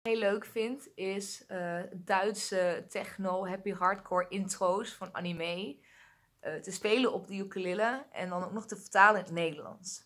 heel leuk vind is Duitse techno happy hardcore intro's van anime te spelen op de ukulele en dan ook nog te vertalen in het Nederlands.